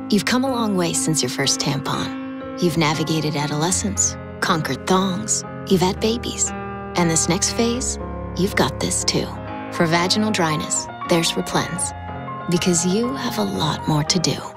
You've come a long way since your first tampon. You've navigated adolescence, conquered thongs, you've had babies. And this next phase, you've got this too. For vaginal dryness, there's Replens. Because you have a lot more to do.